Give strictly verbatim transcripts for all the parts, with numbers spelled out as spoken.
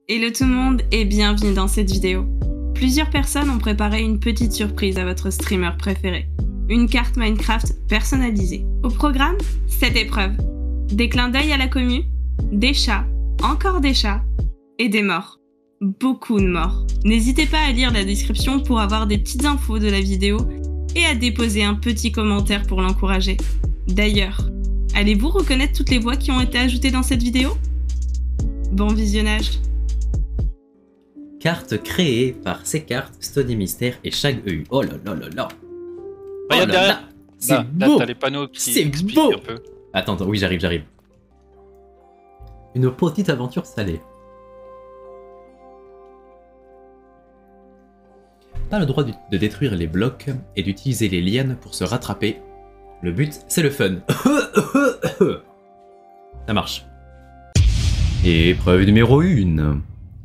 Hello tout le monde et bienvenue dans cette vidéo. Plusieurs personnes ont préparé une petite surprise à votre streamer préféré. Une carte Minecraft personnalisée. Au programme, cette épreuve. Des clins d'œil à la commu, des chats, encore des chats et des morts. Beaucoup de morts. N'hésitez pas à lire la description pour avoir des petites infos de la vidéo et à déposer un petit commentaire pour l'encourager. D'ailleurs, allez-vous reconnaître toutes les voix qui ont été ajoutées dans cette vidéo? Bon visionnage. Carte créée par ces cartes, Stony Mystère et Shag E U. Oh là là là là. Regarde oh là derrière. là. C'est Là, là, beau. t'as les panneaux qui C'est expliquent beau. un peu. Attends, attends, oui j'arrive, j'arrive. Une petite aventure salée. Pas le droit de de détruire les blocs et d'utiliser les lianes pour se rattraper. Le but, c'est le fun. Ça marche. Épreuve numéro un.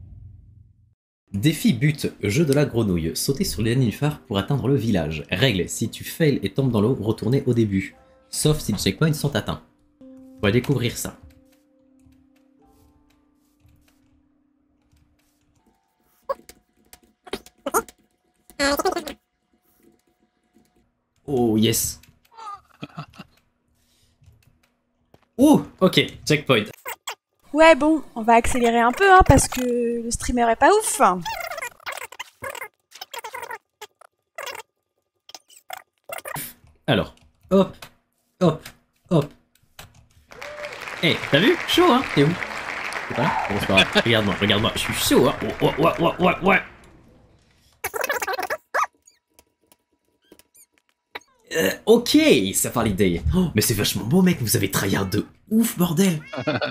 Défi but, jeu de la grenouille. Sauter sur les nénuphars pour atteindre le village. Règle, si tu fails et tombes dans l'eau, retournez au début. Sauf si les checkpoints sont atteints. On va découvrir ça. Oh yes. Oh, ok, checkpoint. Ouais bon, on va accélérer un peu hein, parce que le streamer est pas ouf. Alors, hop, hop, hop. Eh, hey, t'as vu? Chaud, hein? T'es où? T'es pas là? Bon, c'est pas grave. Regarde-moi, regarde-moi, je suis chaud, hein? Oh, ouais, ouais, ouais, ouais, ouais. Euh, ok, ça part l'idée. Oh, mais c'est vachement beau, mec, vous avez tryhard de ouf, bordel.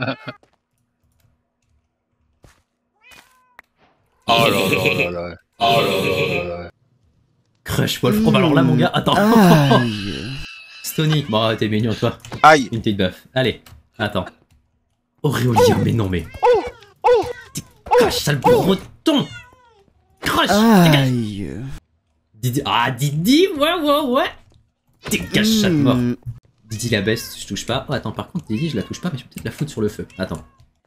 Oh là là là là. Oh là là là là. Crush Wolf. Oh bah alors là, mon gars, attends. Aïe. Stony, bon, t'es mignon, toi. Aïe. Une petite buff. Allez, attends. Auréolien, mais non, mais. T'es crush, sale breton. Crush, dégage. Aïe. Didi, ah, Didi, ouais, ouais, ouais. Dégage, chatte mort. Hmm. Didi la baisse, je touche pas. Oh, attends, par contre, Didi, je la touche pas, mais je peux peut-être la foutre sur le feu. Attends.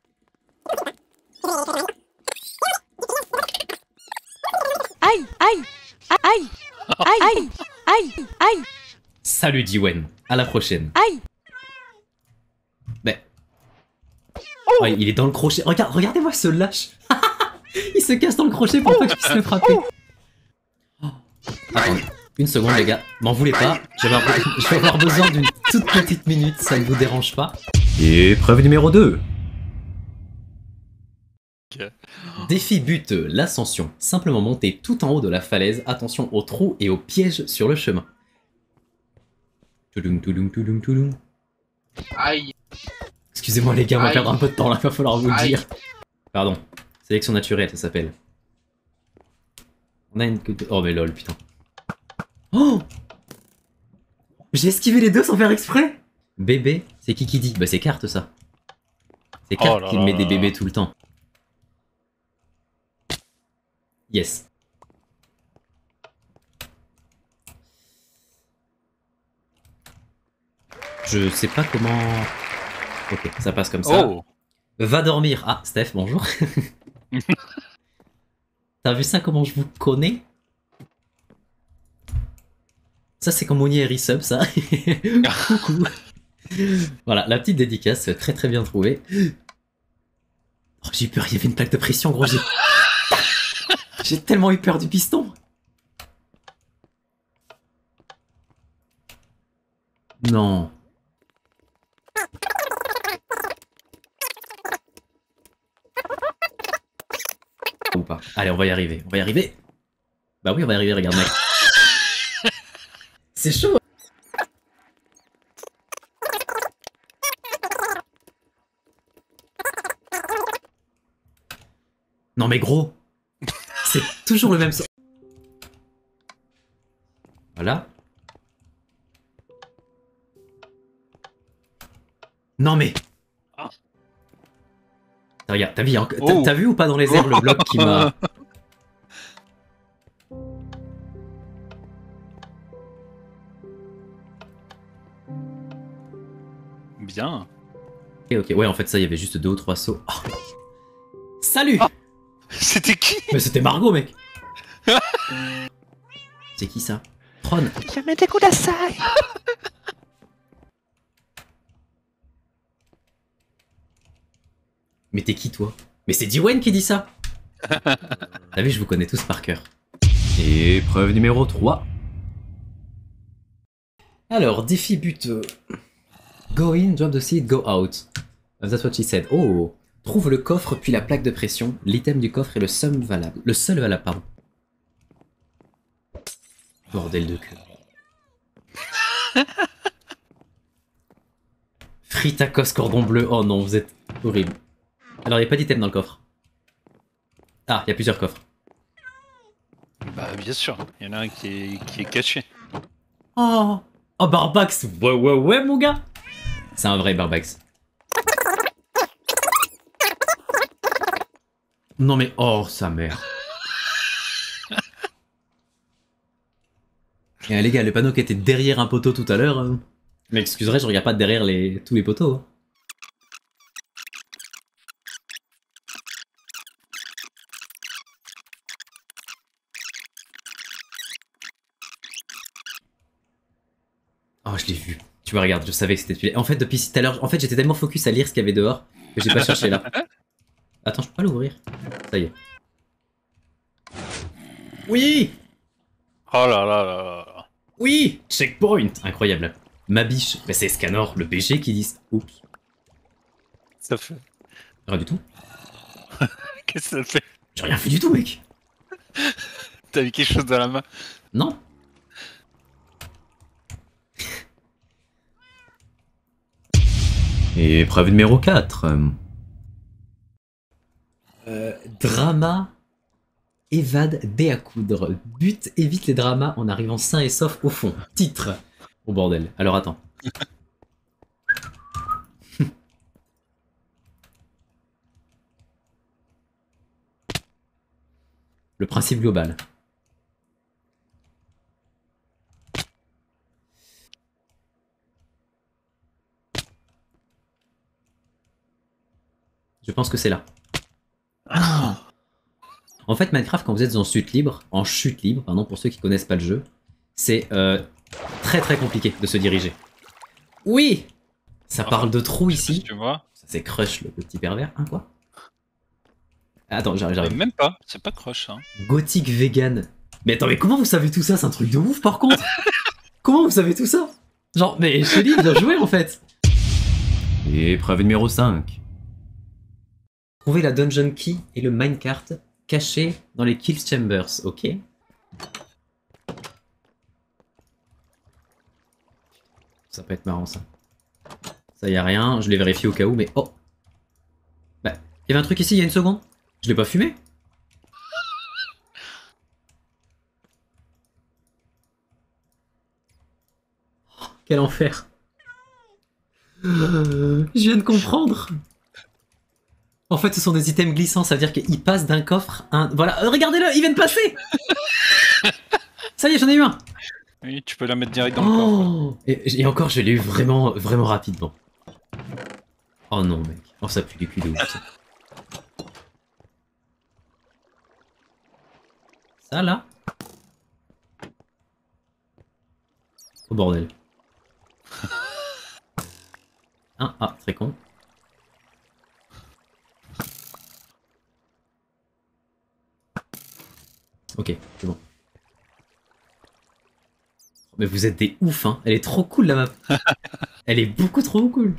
Aïe, aïe, aïe, aïe, aïe, aïe, Salut, Diwen. À la prochaine. aïe. Mais. Oh, il est dans le crochet. Regarde, regardez-moi ce lâche. Il se casse dans le crochet pour pas que je puisse le frapper. Oh. Attendez, une seconde, les gars. M'en voulez pas. Je vais avoir, je vais avoir besoin d'une toute petite minute. Ça ne vous dérange pas. Épreuve numéro deux. Ok. Défi but, l'ascension. Simplement monter tout en haut de la falaise. Attention aux trous et aux pièges sur le chemin. Toudoum, toudoum, toudoum, toudoum. Aïe. Excusez-moi les gars, on va Aïe. perdre un peu de temps là, va falloir vous le Aïe. dire. Pardon. Sélection naturelle, ça s'appelle. On a une... Oh mais lol, putain. Oh, j'ai esquivé les deux sans faire exprès. Bébé, c'est qui qui dit? Bah c'est Carte ça. C'est Carte Oh là qui là met là des là. bébés tout le temps. Yes. Je sais pas comment... Ok, ça passe comme ça. Oh. Va dormir. Ah, Steph, bonjour. T'as vu ça, comment je vous connais? Ça, c'est comme Monier et Resub, ça. Coucou. Voilà, la petite dédicace, très très bien trouvée. Oh, j'ai eu peur, il y avait une plaque de pression, gros. J'ai j'ai tellement eu peur du piston. Non. Ou pas. Allez, on va y arriver, on va y arriver. Bah oui, on va y arriver, regarde mec. C'est chaud. Non mais gros, c'est toujours le même son. Voilà. Non mais... Ah. Regarde, t'as vu, hein, t'as- Oh. t'as vu ou pas dans les airs le bloc qui m'a... Bien. Ok, ok, ouais, en fait, ça, il y avait juste deux ou trois sauts. Oh. Salut! Ah. C'était qui? Mais c'était Margot, mec. C'est qui ça? Tron. Yamete kudasai. Mais t'es qui, toi? Mais c'est Dwayne qui dit ça. T'as vu, je vous connais tous par cœur. Et épreuve numéro trois. Alors, défi buteux. Go in, drop the seed, go out. That's what she said. Oh. Trouve le coffre puis la plaque de pression. L'item du coffre est le seul valable. Le seul valable, pardon. Bordel de cul. Fritakos cordon bleu. Oh non, vous êtes horrible. Alors, il n'y a pas d'item dans le coffre. Ah, il y a plusieurs coffres. Bah bien sûr, il y en a un qui est, qui est caché. Oh, oh Barbax. Ouais, ouais, ouais, mon gars. C'est un vrai Barbax. Non mais, oh, sa mère. Et les gars, le panneau qui était derrière un poteau tout à l'heure... Euh... Mais excuserai, je regarde pas derrière les... tous les poteaux. Hein. Oh, je l'ai vu. Tu vois, regarde, je savais que c'était celui-là. En fait, depuis tout à l'heure, en fait, j'étais tellement focus à lire ce qu'il y avait dehors que j'ai pas cherché là. Attends, je peux pas l'ouvrir. Ça y est. Oui! Oh là là là là. Oui! Checkpoint! Incroyable. Ma biche. Mais c'est Scanor, le B G qui dit... Oups. Ça fait... Rien du tout. Qu'est-ce que ça fait? J'ai rien fait du tout, mec. T'as eu quelque chose dans la main? Non. Et épreuve numéro quatre. Euh, drama, évade, dé à coudre. But, évite les dramas en arrivant sain et sauf au fond. Titre. Oh bordel. Alors attends. Le principe global. Je pense que c'est là. Ah. En fait, Minecraft, quand vous êtes en chute libre, en chute libre, pardon, pour ceux qui connaissent pas le jeu, c'est euh, très très compliqué de se diriger. Oui, ça parle de trous ici. Tu vois? Ça c'est Crush, le petit pervers. Hein, quoi? Attends, j'arrive, j'arrive. Même pas, c'est pas Crush, hein. Gothic vegan. Mais attends, mais comment vous savez tout ça? C'est un truc de ouf, par contre. Comment vous savez tout ça? Genre, mais Shelly, il doit jouer, en fait. Et épreuve numéro cinq. Trouver la dungeon key et le minecart caché dans les kill chambers, ok. Ça peut être marrant ça. Ça y a rien, je l'ai vérifié au cas où, mais oh. Bah, il y avait un truc ici il y a une seconde. Je l'ai pas fumé. Oh, quel enfer. Je viens de comprendre. En fait, ce sont des items glissants, ça veut dire qu'ils passent d'un coffre à un... Voilà, euh, regardez-le, ils viennent passer. Ça y est, j'en ai eu un. Oui, tu peux la mettre direct dans Oh. le coffre. Et, et encore, je l'ai eu vraiment, vraiment rapidement. Oh non, mec. Oh, ça pue du cul de ouf, ça. Ça, là. Oh, bordel. Ah, ah, très con. Ok, c'est bon. Mais vous êtes des ouf, hein. Elle est trop cool, la map. Elle est beaucoup trop cool.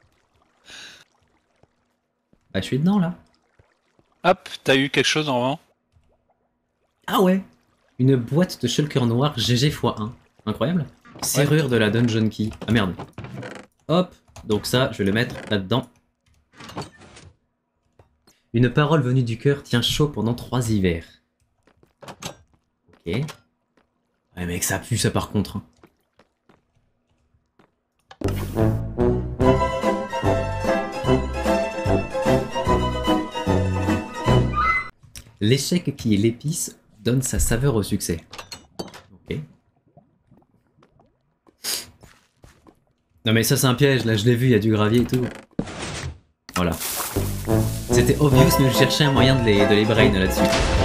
Bah, je suis dedans, là. Hop, t'as eu quelque chose en vent? Ah ouais. Une boîte de shulker noir G G fois un. Incroyable. Serrure ouais. de la dungeon key. Ah merde. Hop. Donc ça, je vais le mettre là-dedans. Une parole venue du cœur tient chaud pendant trois hivers. Ok. Ouais mec, ça pue ça par contre. L'échec qui est l'épice donne sa saveur au succès. Ok. Non mais ça c'est un piège, là je l'ai vu, il y a du gravier et tout. Voilà. C'était obvious, mais je cherchais un moyen de les, de les brain là-dessus.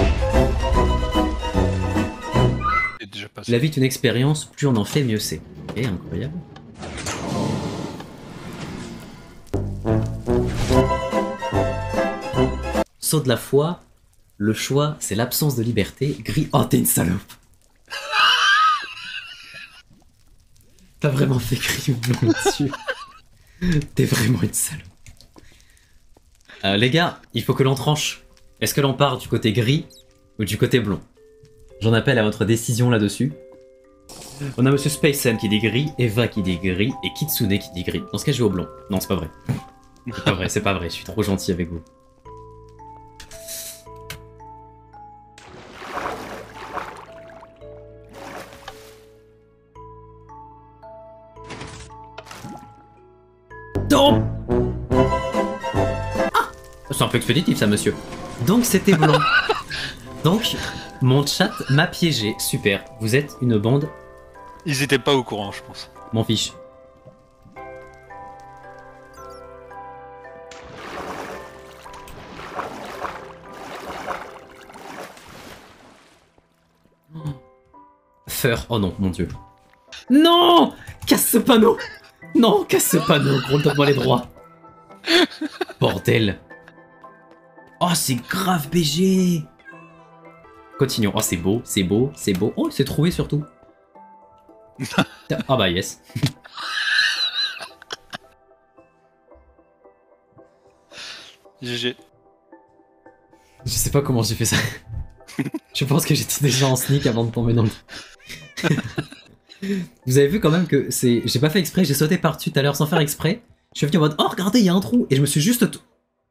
C'est déjà passé. La vie est une expérience, plus on en fait, mieux c'est. Ok, incroyable. Saut de la foi, le choix, c'est l'absence de liberté. Gris, oh t'es une salope. T'as vraiment fait gris ou blanc là-dessus. T'es vraiment une salope. Euh, les gars, il faut que l'on tranche. Est-ce que l'on part du côté gris ou du côté blond? J'en appelle à votre décision là-dessus. On a Monsieur Spacem qui dit gris, Eva qui dit gris et Kitsune qui dit gris. Dans ce cas, je vais au blond. Non, c'est pas vrai. C'est pas vrai, c'est pas vrai, je suis trop gentil avec vous. Non. Ah, c'est un peu expéditif ça, monsieur. Donc c'était blanc. Donc, mon chat m'a piégé. Super, vous êtes une bande. Ils étaient pas au courant, je pense. M'en fiche. Feur, oh non, mon dieu. Non! Casse ce panneau! Non, casse ce panneau, gros, donne-moi les droits. Bordel. Oh, c'est grave B G. Continuons. Oh, c'est beau, c'est beau, c'est beau. Oh, c'est trouvé surtout. Ah bah yes. G G. Je sais pas comment j'ai fait ça. Je pense que j'étais déjà en sneak avant de tomber dans le... Vous avez vu quand même que c'est... J'ai pas fait exprès, j'ai sauté par-dessus tout à l'heure sans faire exprès. Je suis venu en mode, oh regardez, il y a un trou. Et je me suis juste... T...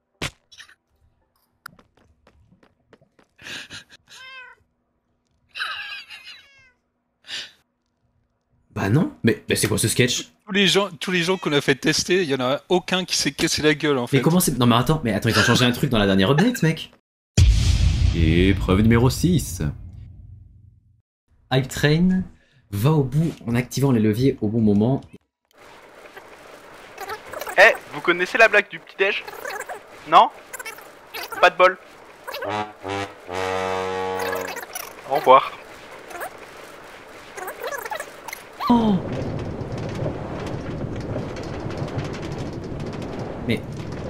Bah non, mais, mais c'est quoi ce sketch? Tous les gens, tous les gens qu'on a fait tester, il y en a aucun qui s'est cassé la gueule en fait. Mais comment c'est... Non mais attends, mais attends, ils ont changé un truc dans la dernière update, mec. Et preuve numéro six. Hype Train va au bout en activant les leviers au bon moment. Eh, hey, vous connaissez la blague du petit-déj? Non? Pas de bol. Au revoir. Oh. Mais...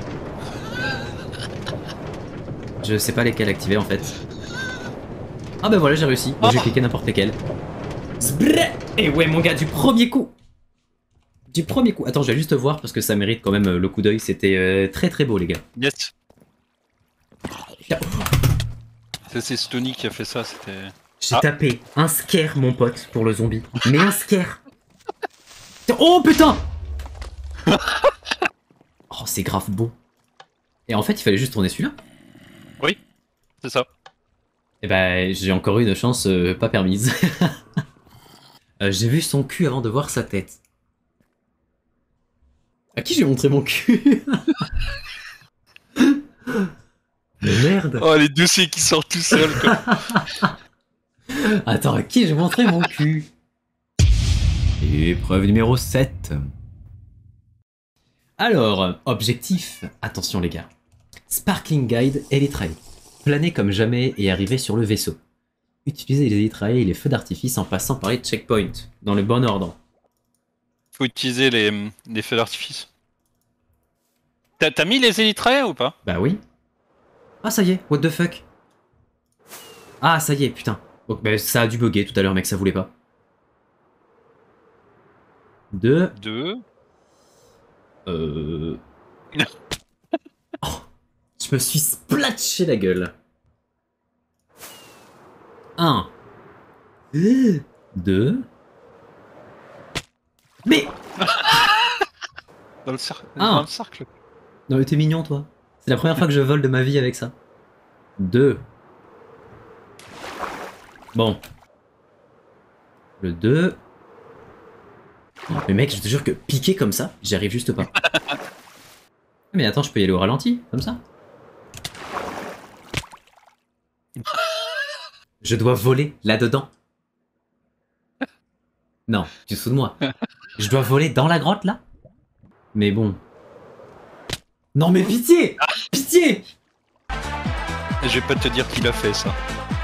Je sais pas lesquels activer en fait. Ah bah voilà, j'ai réussi. Bon, j'ai cliqué n'importe lesquels. Et ouais mon gars, du premier coup. Du premier coup. Attends, je vais juste voir parce que ça mérite quand même le coup d'œil. C'était euh, très très beau les gars. Yes. Ça c'est Stony qui a fait ça, c'était... J'ai ah. tapé un scare mon pote pour le zombie. Mais un scare. Oh putain. Oh c'est grave beau. Et en fait il fallait juste tourner celui-là. Oui, c'est ça. Et bah j'ai encore eu une chance euh, pas permise. euh, j'ai vu son cul avant de voir sa tête. À qui j'ai montré mon cul? Mais merde. Oh les dossiers qui sortent tout seuls quoi. Attends, à qui j'ai montré mon cul? Épreuve numéro sept. Alors, objectif, attention les gars. Sparkling Guide Elytrae. Planer comme jamais et arriver sur le vaisseau. Utilisez les Elytrae et les feux d'artifice en passant par les checkpoints, dans le bon ordre. Faut utiliser les, les feux d'artifice. T'as mis les Elytrae ou pas? Bah oui. Ah ça y est, what the fuck. Ah ça y est, putain. Oh, bah, ça a dû bugger tout à l'heure mec, ça voulait pas. Deux. Deux. Euh... Oh, je me suis splatché la gueule. Un. Deux. Mais... Dans le, cer Un. dans le cercle. Non mais t'es mignon toi. C'est la première fois que je vole de ma vie avec ça. Deux. Bon. Le deux. Mais mec, je te jure que piquer comme ça, j'y arrive juste pas. Mais attends, je peux y aller au ralenti, comme ça. Je dois voler là-dedans. Non, tu te fous de moi. Je dois voler dans la grotte, là? Mais bon. Non mais pitié! Pitié! Je vais pas te dire qui l'a fait ça.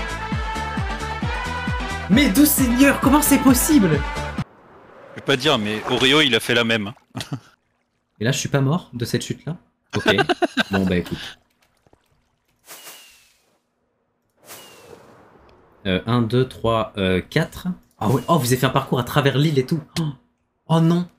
Mais doux seigneur, comment c'est possible? Je vais pas dire, mais Oreo il a fait la même. Et là, je suis pas mort de cette chute-là? Ok. Bon, bah écoute. Euh, un, deux, trois, quatre. Ah ouais, oh, vous avez fait un parcours à travers l'île et tout. Oh, oh non.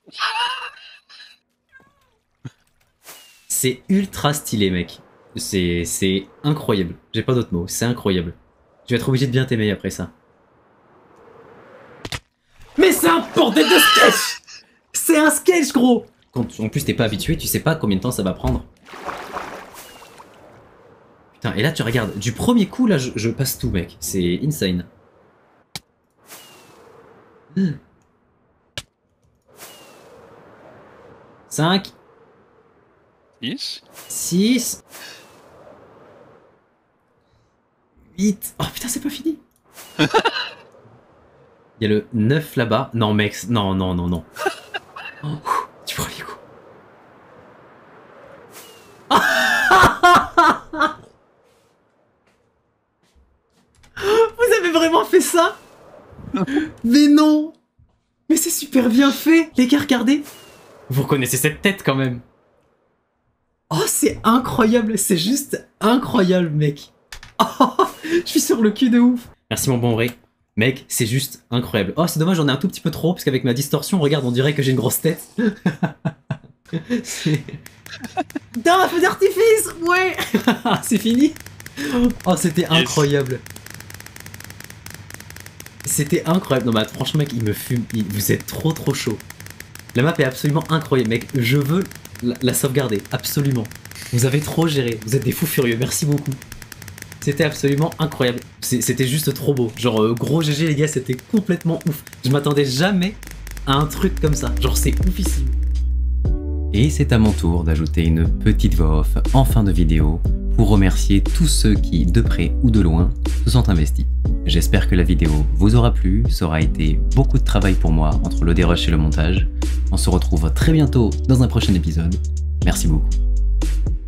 C'est ultra stylé, mec. C'est c'est incroyable. J'ai pas d'autres mots, c'est incroyable. Je vais être obligé de bien t'aimer après ça. Mais c'est un bordel de sketch! C'est un sketch, gros! Quand en plus t'es pas habitué, tu sais pas combien de temps ça va prendre. Putain, et là tu regardes, du premier coup là je, je passe tout, mec. C'est insane. cinq. six. six. huit. Oh putain, c'est pas fini. Il y a le neuf là-bas. Non, mec, non, non, non, non. Oh, tu prends les coups. Vous avez vraiment fait ça? Mais non. Mais c'est super bien fait. Les gars, regardez. Vous reconnaissez cette tête quand même. Oh, c'est incroyable. C'est juste incroyable, mec. Oh, je suis sur le cul de ouf. Merci mon bon Ray. Mec, c'est juste incroyable. Oh, c'est dommage, j'en ai un tout petit peu trop, parce qu'avec ma distorsion, regarde, on dirait que j'ai une grosse tête. C'est... Dans un feu d'artifice. Ouais. C'est fini. Oh, c'était incroyable. C'était incroyable. Non, mais franchement, mec, il me fume. Il... Vous êtes trop, trop chaud. La map est absolument incroyable, mec. Je veux la, la sauvegarder, absolument. Vous avez trop géré. Vous êtes des fous furieux. Merci beaucoup. C'était absolument incroyable. C'était juste trop beau. Genre, euh, gros G G, les gars, c'était complètement ouf. Je m'attendais jamais à un truc comme ça. Genre, c'est oufissime. Et c'est à mon tour d'ajouter une petite voix off en fin de vidéo pour remercier tous ceux qui, de près ou de loin, se sont investis. J'espère que la vidéo vous aura plu, ça aura été beaucoup de travail pour moi entre le dérush et le montage. On se retrouve très bientôt dans un prochain épisode. Merci beaucoup.